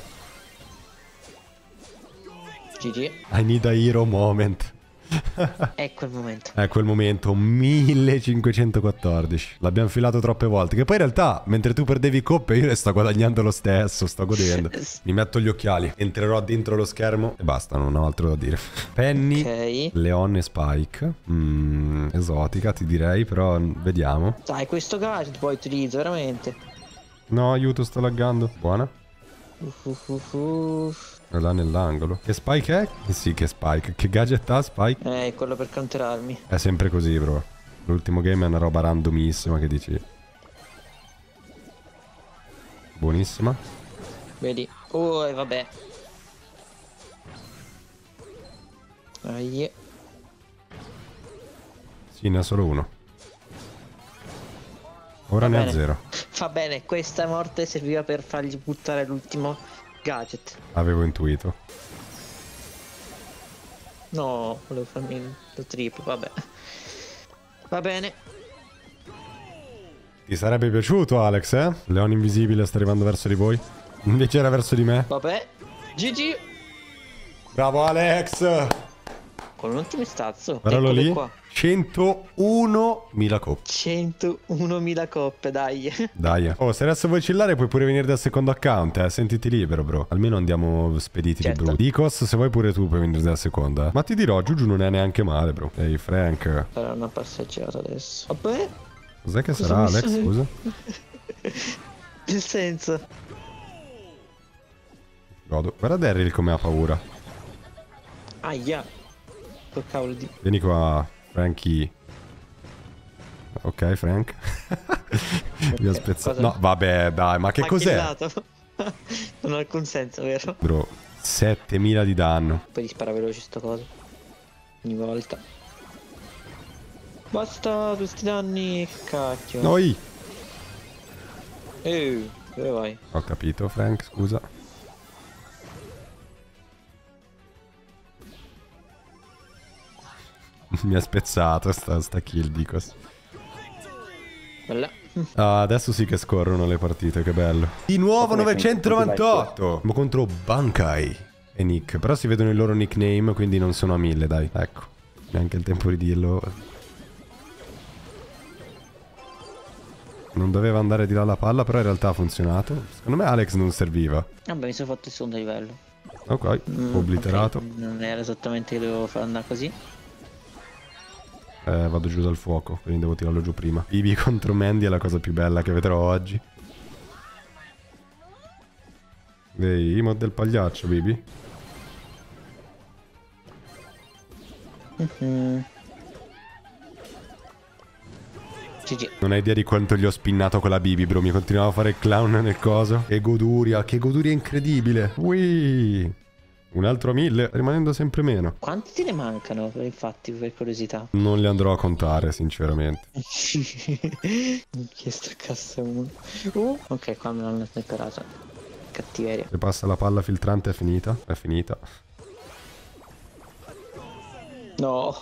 G G. I need a hero moment. Ecco il momento. È quel momento, millecinquecentoquattordici. L'abbiamo filato troppe volte. Che poi in realtà, mentre tu perdevi coppe, io le sto guadagnando lo stesso. Sto godendo. Mi metto gli occhiali. Entrerò dentro lo schermo e basta, non ho altro da dire. Penny, Ok. Leon e Spike. Mm, esotica, ti direi, però vediamo. Dai, questo gadget poi utilizzo, veramente. No, aiuto, sto laggando. Buona. Uff, uff, uff, uff. È là nell'angolo. Che Spike è? Eh sì, che Spike. Che gadget ha Spike? Eh, quello per counterarmi. È sempre così, bro. L'ultimo game è una roba randomissima che dici. Buonissima. Vedi. Oh, e vabbè. Dai. Sì, ne ha solo uno. Ora Va ne ha bene. zero. Va bene, questa morte serviva per fargli buttare l'ultimo gadget. Avevo intuito. No, volevo farmi il triplo, vabbè. Va bene. Ti sarebbe piaciuto, Alex, eh? Leone invisibile sta arrivando verso di voi. Invece era verso di me. Vabbè. G G. Bravo, Alex! Con un ottimo stazzo. Guardalo Eccole lì. qua. centounomila coppe. centounomila coppe, dai. Dai. Oh, se adesso vuoi chillare puoi pure venire dal secondo account, eh. Sentiti libero, bro. Almeno andiamo spediti Certo. di brutto. Dicos, se vuoi pure tu puoi venire dal secondo, eh. Ma ti dirò, Giugiu non è neanche male, bro. Ehi, Frank. Farò una passeggiata adesso. Vabbè. Cos'è che Cosa sarà, mi Alex? sai? Scusa. Il senso. Godo. Guarda Daryl come ha paura. Aia. Che cavolo di... Vieni qua, Frankie. Ok, Frank. Mi ha spezzato. cosa- No, vabbè, dai, ma che Ha cos'è? killato. Non ha alcun senso, vero? Bro, settemila di danno. Poi gli spara veloce sto coso. Ogni volta. Basta questi danni, che cacchio. Noi. Eh, dove vai? Ho capito, Frank, scusa. Mi ha spezzato sta, sta kill, Dicos. Bella. Ah, adesso sì che scorrono le partite, che bello. Di nuovo novecentonovantotto. Siamo contro Bankai e Nick. Però si vedono il loro nickname, quindi non sono a mille, dai. Ecco, neanche il tempo di dirlo. Non doveva andare di là la palla, però in realtà ha funzionato. Secondo me Alex non serviva. Vabbè, mi sono fatto il secondo livello. Ok, Mm, obliterato. ok, non era esattamente che dovevo far andare così. Eh, vado giù dal fuoco, quindi devo tirarlo giù prima. Bibi contro Mandy è la cosa più bella che vedrò oggi. Ehi, emote del pagliaccio, Bibi. Mm-hmm. G G. Non hai idea di quanto gli ho spinnato con la Bibi, bro. Mi continuava a fare il clown nel coso. Che goduria, che goduria incredibile. Ui. Un altro a mille, rimanendo sempre meno. Quanti te ne mancano, infatti, per curiosità? Non li andrò a contare, sinceramente. Che sta cassa uno. Uh, ok, qua me l'hanno sniperato. Cattiveria. Se passa la palla filtrante è finita. È finita. No.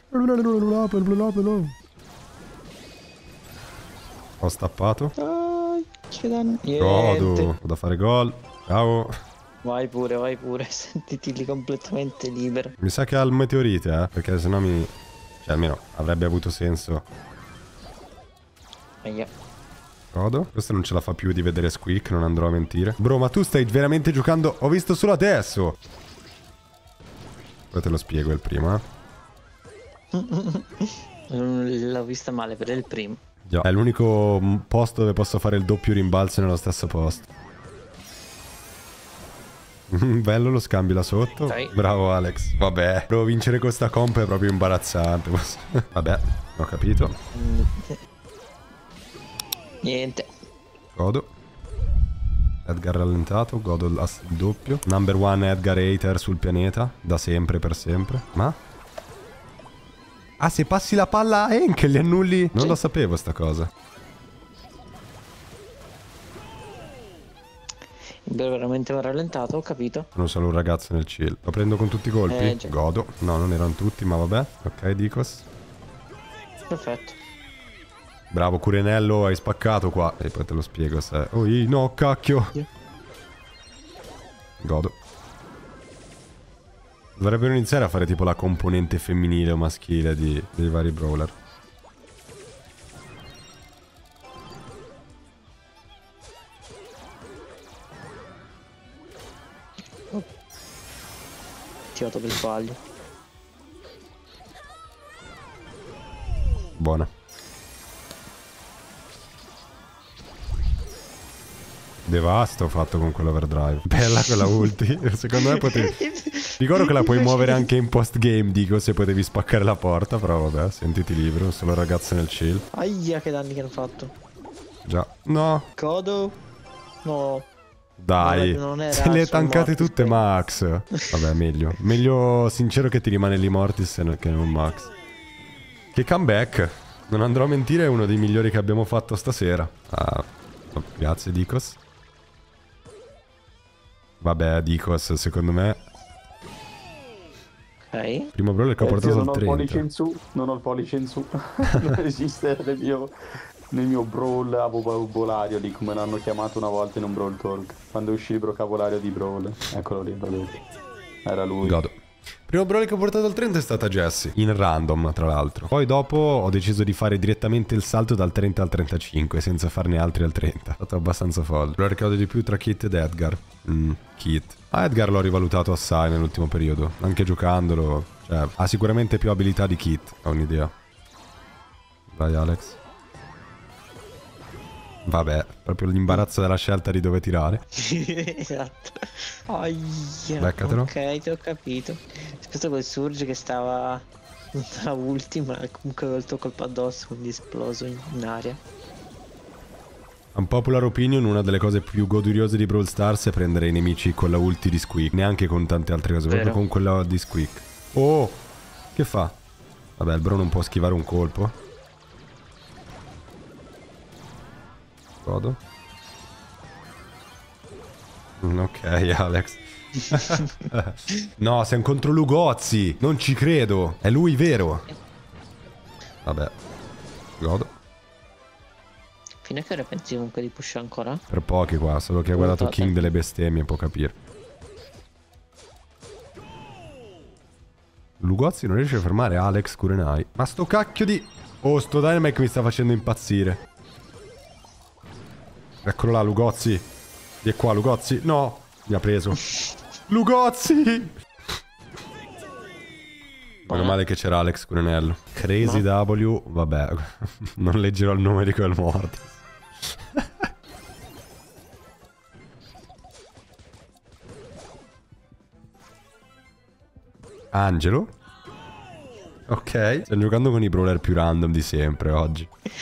Ho stappato. Ah, che danno. Godo. Niente. Ho da fare gol. Ciao. Vai pure, vai pure. Sentiti lì completamente libero. Mi sa che ha il meteorite, eh. Perché sennò mi... Cioè, almeno avrebbe avuto senso. Aia. Godo. Questo non ce la fa più di vedere Squeak, non andrò a mentire. Bro, ma tu stai veramente giocando... Ho visto solo adesso. Poi te lo spiego il primo, eh. L'ho vista male per il primo. Già. È l'unico posto dove posso fare il doppio rimbalzo nello stesso posto. Bello lo scambio là sotto. Dai. Bravo Alex. Vabbè, devo vincere questa comp, è proprio imbarazzante. Vabbè, ho capito. Niente. Godo. Edgar rallentato, godo il doppio. Number one Edgar hater sul pianeta. Da sempre, per sempre. Ma? Ah, se passi la palla a Henk li annulli? Non Sì. lo sapevo sta cosa. Veramente mi ha rallentato, ho capito. Sono solo un ragazzo nel chill. Lo prendo con tutti i colpi? Eh, già. Godo. No, non erano tutti, ma vabbè. Ok, Dicos. Perfetto. Bravo, Curenello, hai spaccato qua. E poi te lo spiego se... Oh, no, cacchio. Godo. Dovrebbero iniziare a fare tipo la componente femminile o maschile di, dei vari brawler. Tirato per sbaglio. Buona. Devasto ho fatto con quell'overdrive. Bella quella ulti. Secondo me potevi... Ricordo che la puoi muovere anche in post game, dico, se potevi spaccare la porta. Però vabbè, sentiti libero. Solo ragazze nel chill. Aia, che danni che hanno fatto. Già. No. Codo. No. Dai. Non era Se le hai sul tankate Mortis, tutte poi. Max. Vabbè, meglio. Meglio sincero che ti rimane lì Mortis che non Max. Che comeback. Non andrò a mentire, è uno dei migliori che abbiamo fatto stasera. Ah. Oh, grazie Dicos. Vabbè Dicos secondo me. Ok. Primo brawler che ho Eh, portato zio, al non ho il trenta. pollice in su, non ho il pollice in su. Non esiste nel mio, nel mio brawl a vocabolario di come l'hanno chiamato una volta in un brawl talk. Quando uscì il vocabolario di brawl. Eccolo lì, vedete. Era lui. Godo. Primo brawler che ho portato al trenta è stata Jessie, in random tra l'altro. Poi dopo ho deciso di fare direttamente il salto dal trenta al trentacinque senza farne altri al trenta. È stato abbastanza folle. Brawler che odio di più tra Kit ed Edgar. Mm, Kit. Ah, Edgar l'ho rivalutato assai nell'ultimo periodo. Anche giocandolo. Cioè, ha sicuramente più abilità di Kit. Ho un'idea. Vai Alex. Vabbè, proprio l'imbarazzo della scelta di dove tirare. Esatto. Aia. Beccatelo. Ok, ti ho capito. Aspetta quel Surge che stava la ultima, comunque aveva il tuo colpo addosso, quindi esploso in, in aria. Unpopular opinion, una delle cose più goduriose di Brawl Stars è prendere i nemici con la ulti di Squeak. Neanche con tante altre cose, Vero. proprio con quella di Squeak. Oh! Che fa? Vabbè, il bro non può schivare un colpo. Godo. Mm, ok, Alex. No, siamo contro Lugozzi. Non ci credo. È lui vero. Vabbè. Godo. Fino a che ora pensi comunque di push ancora? Per pochi qua, solo che ha guardato Guardate. King delle bestemmie, può capire. Lugozzi non riesce a fermare Alex Kurenai. Ma sto cacchio di... Oh, sto Dynamite mi sta facendo impazzire. Eccolo là, Lugozzi. Vieni qua, Lugozzi. No, mi ha preso. Lugozzi! Meno male che c'era Alex Curenello. Crazy No. W, vabbè. Non leggerò il nome di quel morto. Angelo. Ok. Stiamo giocando con i brawler più random di sempre oggi.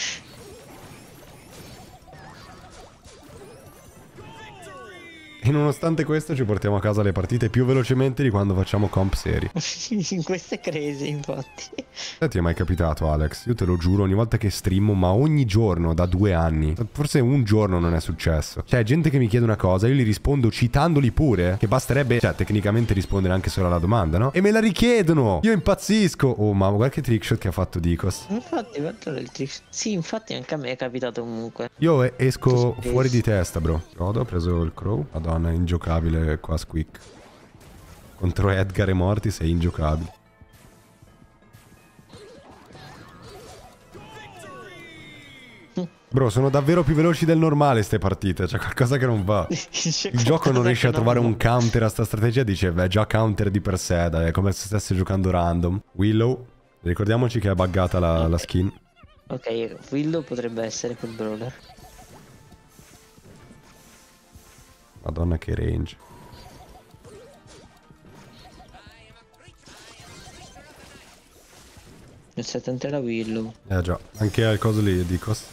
E nonostante questo ci portiamo a casa le partite più velocemente di quando facciamo comp seri. In queste crazy, infatti. Eh, ti è mai capitato, Alex? Io te lo giuro, ogni volta che streamo, ma ogni giorno, da due anni, forse un giorno non è successo. Cioè, gente che mi chiede una cosa, io gli rispondo citandoli pure, che basterebbe, cioè, tecnicamente rispondere anche solo alla domanda, no? E me la richiedono! Io impazzisco! Oh, ma guarda che trickshot che ha fatto Dicos. Infatti, guarda il trick. Sì, infatti anche a me è capitato comunque. Io eh, esco Sì. fuori di testa, bro. Godo, ho preso il crow. Madonna, è ingiocabile qua Squeak. Contro Edgar e Mortis è ingiocabile. Bro, sono davvero più veloci del normale ste partite. C'è qualcosa che non va. Il gioco non riesce a trovare un counter a sta strategia. Dice, beh, già counter di per sé, dai, è come se stesse giocando random. Willow, ricordiamoci che è buggata la, la skin. Ok, Willow potrebbe essere quel brawler. Madonna che range. Il settanta era Willow. Eh già, anche al coso lì, Dicos.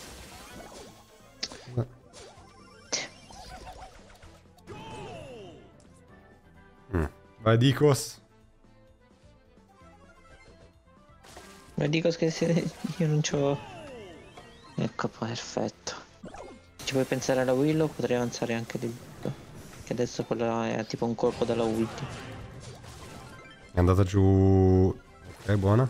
Mm. Vai Dicos. Ma dico che se io non c'ho... Ecco, perfetto. Ci puoi pensare alla Willow, potrei avanzare anche di più. Che adesso quella è tipo un colpo dalla ulti. È andata giù. Ok, buona.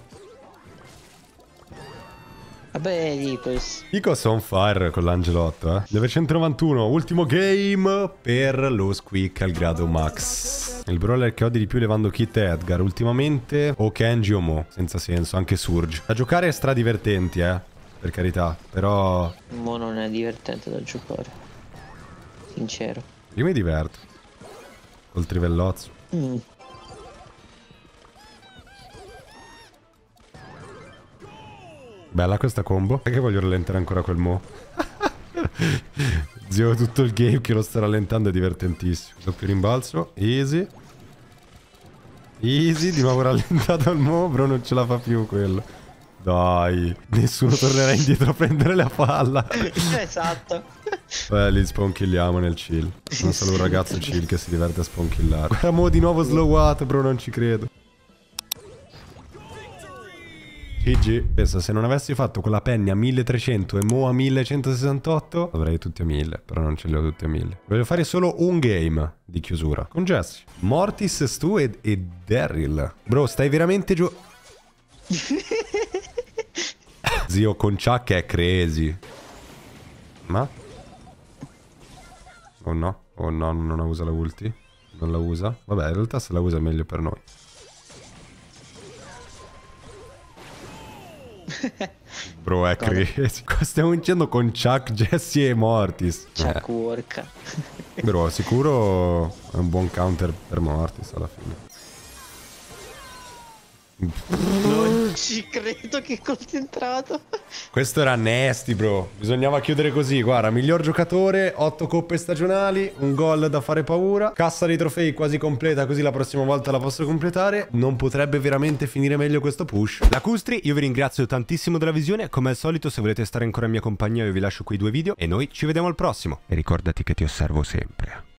Vabbè, dico... Dicos on fire con l'Angelotto, eh. novecentonovantuno, ultimo game per lo Squeak al grado max. Il brawler che odi di più levando Kit e Edgar. Ultimamente o Kenji o Mo. Senza senso, anche Surge. Da giocare è stra divertenti, eh. Per carità, però... Mo non è divertente da giocare. Sincero. Io mi diverto. Col trivellozzo. Mm. Bella questa combo. Perché voglio rallentare ancora quel Mo? Zio, tutto il game che lo sta rallentando è divertentissimo. Doppio rimbalzo. Easy. Easy. Di nuovo rallentato il Mo. Bro non ce la fa più quello. Dai. Nessuno tornerà indietro a prendere la palla. Esatto. Beh, li spawn-killiamo nel chill. Sono solo un ragazzo chill che si diverte a spawn-killare. Guarda Mo di nuovo slowato, bro, non ci credo. G G. Pensa, se non avessi fatto quella penny a milletrecento e mo a millecentosessantotto, avrei tutti a mille, però non ce li ho tutti a mille. Voglio fare solo un game di chiusura con Jesse. Mortis, Stu e, e Daryl. Bro, stai veramente giù... Zio, con Chuck è crazy. Ma? Oh no, oh no, non usa la ulti. Non la usa. Vabbè, in realtà se la usa è meglio per noi. Bro, è crazy. Stiamo vincendo con Chuck, Jesse e Mortis. Chuck eh. work. Bro, sicuro è un buon counter per Mortis alla fine. Non ci credo, che concentrato. Questo era nasty, bro. Bisognava chiudere così. Guarda, miglior giocatore, otto coppe stagionali, un gol da fare paura, cassa dei trofei quasi completa, così la prossima volta la posso completare. Non potrebbe veramente finire meglio questo push. Lacustri, io vi ringrazio tantissimo della visione. Come al solito, se volete stare ancora in mia compagnia, io vi lascio quei due video e noi ci vediamo al prossimo. E ricordati che ti osservo sempre.